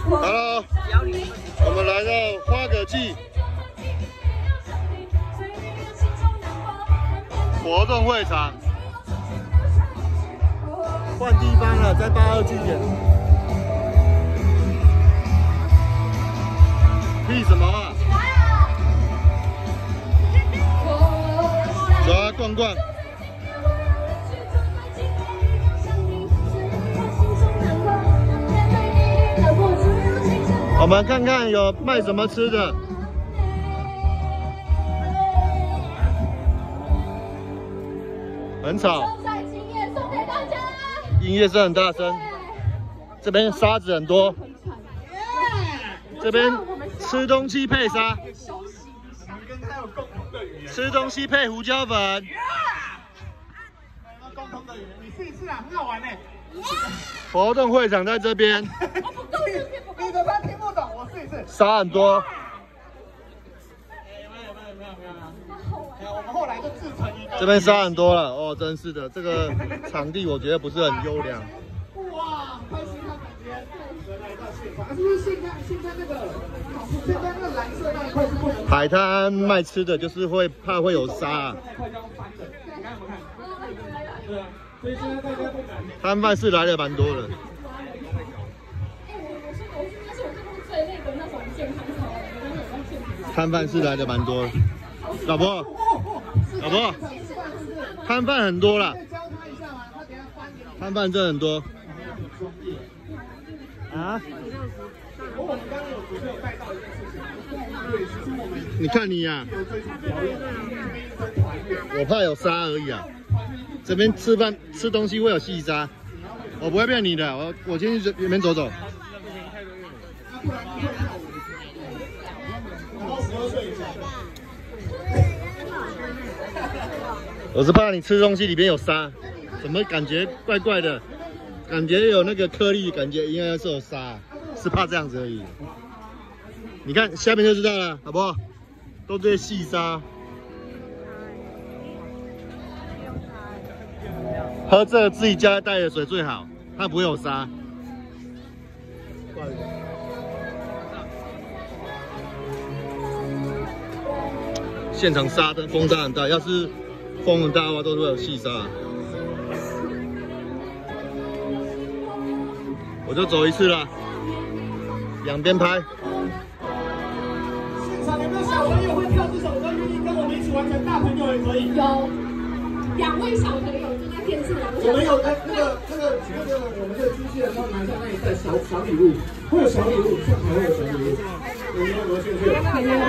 Hello， 我们来到花蛤季活动会场，换地方了，在82据点。屁什么啊？走啊，逛逛。 我们看看有卖什么吃的。很吵，音乐声很大声。这边沙子很多，这边吃东西配沙，吃东西配胡椒粉。共同的语言，你试一试啊，很好玩呢。活动会场在这边。你的他听不懂，我试一试。沙很多。我们后来就自成一个。这边沙很多了哦，真是的，这个场地我觉得不是很优良。哇，开心看感觉。来到现场，是不是现在那个蓝色那一块是不能？海滩卖吃的就是会怕会有沙。那块要翻的，你看有没有看？对啊，所以现在大家不敢。摊贩是来的蛮多的。 摊贩是来的蛮多的，老婆，摊贩很多了，摊贩真的很多。啊？你看你呀、我怕有沙而已啊。这边吃东西会有细沙，我不会骗你的，我先去这边走走。 我是怕你吃东西里面有沙，怎么感觉怪怪的？感觉有那个颗粒，感觉应该是有沙，是怕这样子而已。你看下面就知道了，好不好？都这些细沙，喝这个自己家带的水最好，它不会有沙。现场沙的风沙很大，要是风很大的话，都是会有细沙。我就走一次啦，两边拍。现场有没有小朋友会跳这首歌？愿意跟我们一起完成？大朋友也可以。有2位小朋友就在电视上。我们有我们这个机器人帮拿下那一袋小礼物，会有小礼物，现场会有小礼物。你们有没有兴趣？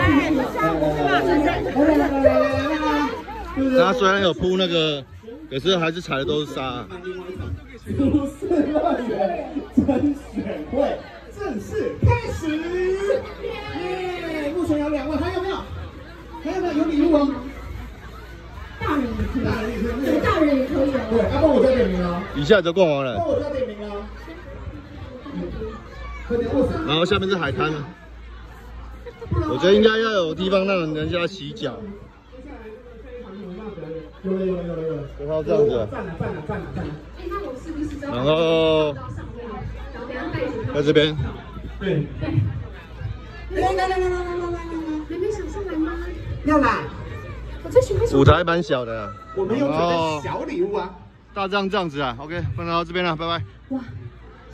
它虽然有铺那个，可是还是踩的都是沙。都市乐园甄选会正式开始！耶！目前有2位，还有没有？有礼物哦？大人也可以，对，大人也可以哦。对，要不然我再点名了。一下就逛完了。那我就要点名了。然后下面是海滩了。 我觉得应该要有地方让人家洗脚。有，然后这样子。然后在这边。对。来，妹妹想上来吗？要来。我最喜欢。舞台蛮小的。我们有准备小礼物啊。大这样子啊 ，OK， 分到这边了，拜拜。哇。